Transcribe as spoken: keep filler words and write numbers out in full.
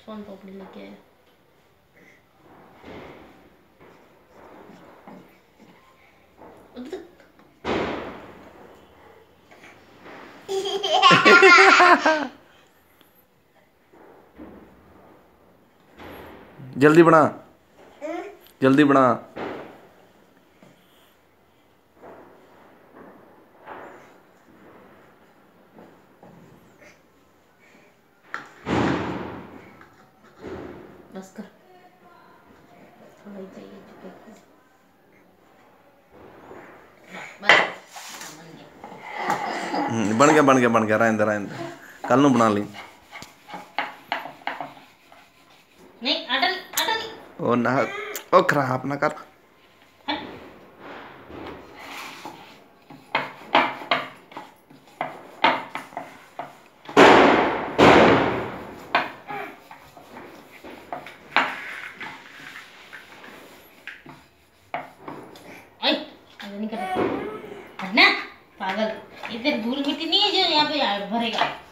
सोन पापड़ी लेके आया। जल्दी बना, जल्दी बना। बस कर, थोड़ा ही चाहिए बस। बन गया बन गया बन गया, रहने दे रहने दे, कल नूं बना ली। नहीं अटल अटल ओ ना, ओ खराब ना कर। नहीं कर ना पागल, इधर धूल मिट्टी नहीं है जो यहाँ पे भरेगा।